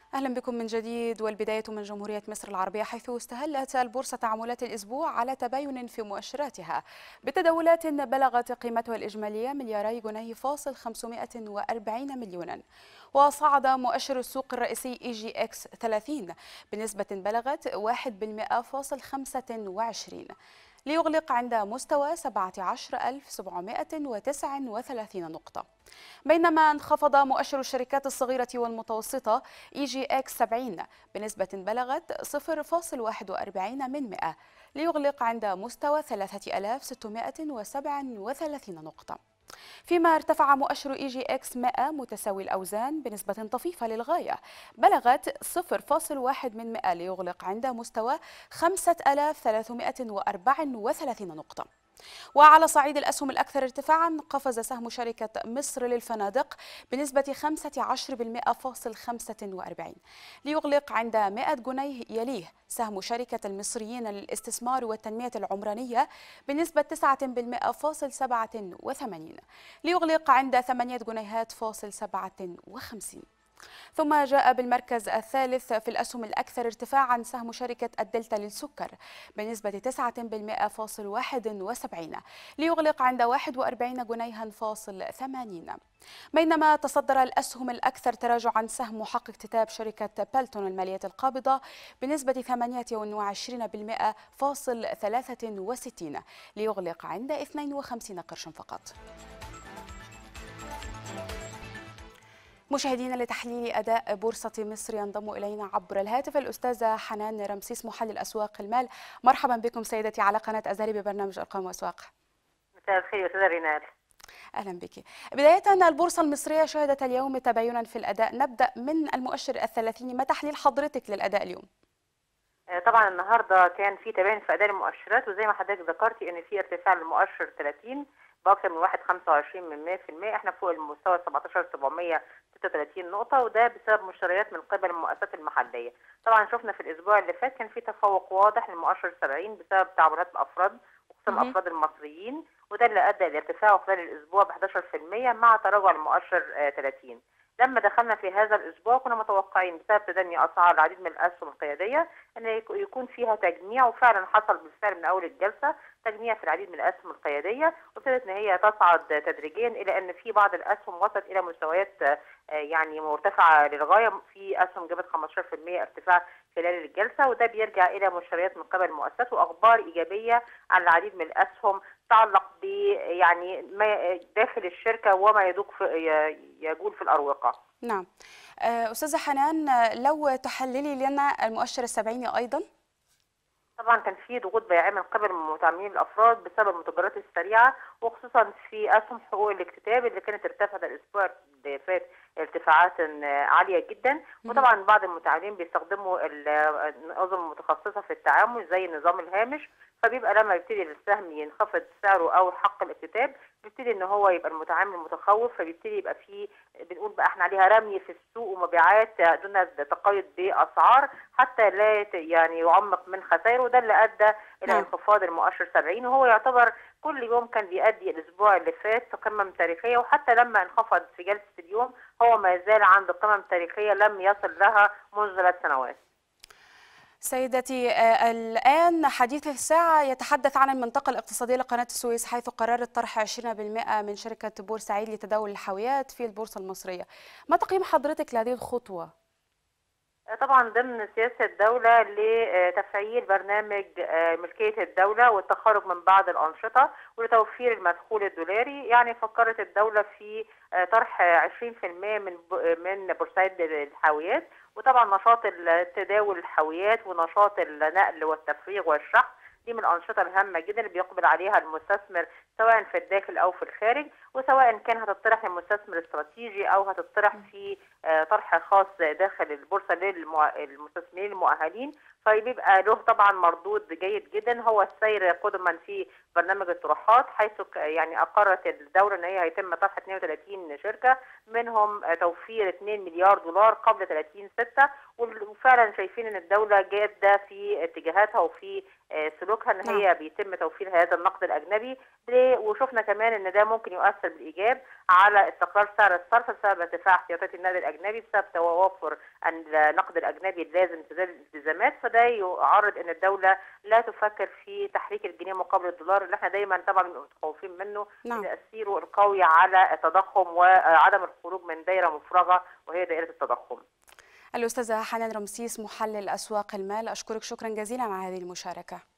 أهلا بكم من جديد، والبداية من جمهورية مصر العربية، حيث استهلت البورصة تعاملات الأسبوع على تباين في مؤشراتها بتداولات بلغت قيمتها الإجمالية ملياري جنيه فاصل 540 مليونا. وصعد مؤشر السوق الرئيسي EGX 30 بنسبة بلغت 1% فاصل 25 ليغلق عند مستوى 17739 نقطة. بينما انخفض مؤشر الشركات الصغيرة والمتوسطة EGX 70 بنسبة بلغت 0.41 ليغلق عند مستوى 3637 نقطة. فيما ارتفع مؤشر EGX 100 متساوي الأوزان بنسبة طفيفة للغاية بلغت 0.1 ليغلق عند مستوى 5334 نقطة. وعلى صعيد الأسهم الأكثر ارتفاعا، قفز سهم شركة مصر للفنادق بنسبة 15% فاصل 45 ليغلق عند 100 جنيه. يليه سهم شركة المصريين للاستثمار والتنمية العمرانية بنسبة 9% فاصل 87 ليغلق عند 8 جنيهات فاصل 57. ثم جاء بالمركز الثالث في الأسهم الأكثر ارتفاعا سهم شركة الدلتا للسكر بنسبة 9% فاصل 71 ليغلق عند 41 جنيها فاصل 80. بينما تصدر الأسهم الأكثر تراجعا سهم محقق كتاب شركة بلتون المالية القابضة بنسبة 28% فاصل 63 ليغلق عند 52 قرشا فقط. مشاهدينا، لتحليل أداء بورصة مصر ينضم إلينا عبر الهاتف الأستاذة حنان رمسيس، محلل أسواق المال. مرحبا بكم سيدتي على قناة أزهري ببرنامج أرقام وأسواق. مساء الخير أستاذة رينال. أهلا بك. بداية، البورصة المصرية شهدت اليوم تباينا في الأداء. نبدأ من المؤشر الثلاثيني، ما تحليل حضرتك للأداء اليوم؟ طبعا النهارده كان في تباين في اداء المؤشرات، وزي ما حضرتك ذكرتي ان في ارتفاع للمؤشر 30 باكثر من 1.25%. احنا فوق المستوى 17736 نقطه، وده بسبب مشتريات من قبل المؤسسات المحليه. طبعا شفنا في الاسبوع اللي فات كان في تفوق واضح للمؤشر 70 بسبب تعاملات الافراد وخصوصا الافراد المصريين، وده اللي ادى لارتفاعه خلال الاسبوع ب 11% مع تراجع المؤشر 30. لما دخلنا في هذا الاسبوع كنا متوقعين بسبب تدني اسعار العديد من الاسهم القياديه ان يكون فيها تجميع، وفعلا حصل بالفعل من اول الجلسه تجميع في العديد من الاسهم القياديه، وابتدت ان هي تصعد تدريجيا الى ان في بعض الاسهم وصلت الى مستويات يعني مرتفعه للغايه. في اسهم جابت 15% ارتفاع خلال الجلسه، وده بيرجع الى مشتريات من قبل المؤسسات واخبار ايجابيه عن العديد من الاسهم تتعلق ب يعني ما داخل الشركه وما يجول في الاروقه. نعم. أستاذة حنان، لو تحللي لنا المؤشر السبعيني أيضا. طبعا كان في ضغوط بيعيه من قبل متعاملين الافراد بسبب المتغيرات السريعه، وخصوصا في اسهم حقوق الاكتتاب اللي كانت ارتفعت الاسبوع اللي فات ارتفاعات عاليه جدا. وطبعا بعض المتعاملين بيستخدموا النظم المتخصصه في التعامل زي نظام الهامش، فبيبقى لما يبتدي السهم ينخفض سعره او حق الاكتتاب بيبتدي ان هو يبقى المتعامل متخوف، فبيبتدي يبقى في بنقول بقى احنا عليها رمي في السوق ومبيعات دون تقيد باسعار حتى لا يعني يعمق من خسائره، وده اللي ادى الى انخفاض المؤشر 70. وهو يعتبر كل يوم كان بيؤدي الاسبوع اللي فات قمم تاريخيه، وحتى لما انخفض في جلسه اليوم هو ما زال عند قمم تاريخيه لم يصل لها منذ 3 سنوات. سيدتي، الآن حديث الساعة يتحدث عن المنطقة الاقتصادية لقناة السويس، حيث قررت طرح 20% من شركة بورسعيد لتداول الحاويات في البورصة المصرية. ما تقييم حضرتك لهذه الخطوة؟ طبعا ضمن سياسة الدولة لتفعيل برنامج ملكية الدولة والتخرج من بعض الأنشطة ولتوفير المدخول الدولاري، يعني فكرت الدولة في طرح 20% من بورسعيد للحاويات. وطبعا نشاط تداول الحاويات ونشاط النقل والتفريغ والشحن دي من الأنشطة الهامة جدا اللي بيقبل عليها المستثمر سواء في الداخل أو في الخارج، وسواء كان هتطرح لمستثمر استراتيجي أو هتطرح في طرح خاص داخل البورصة للمستثمرين المؤهلين، فبيبقى له طبعا مردود جيد جدا. هو السير قدما في برنامج الطروحات، حيث يعني أقرت الدولة أن هي هيتم طرح 32 شركة منهم توفير 2 مليار دولار قبل 30/6، وفعلا شايفين أن الدولة جادة في اتجاهاتها وفي سلوكها ان هي بيتم توفير هذا النقد الاجنبي، وشفنا كمان ان ده ممكن يؤثر تؤثر بالايجاب على استقرار سعر الصرف بسبب ارتفاع احتياطات النقد الاجنبي بسبب توافر النقد الاجنبي اللازم في ذلك الالتزامات. فده يعرض ان الدوله لا تفكر في تحريك الجنيه مقابل الدولار اللي احنا دايما طبعا متخوفين منه بتاثيره القوي على التضخم وعدم الخروج من دائره مفرغه وهي دائره التضخم. الأستاذة حنان رمسيس محلل أسواق المال، أشكرك شكرا جزيلا على هذه المشاركة.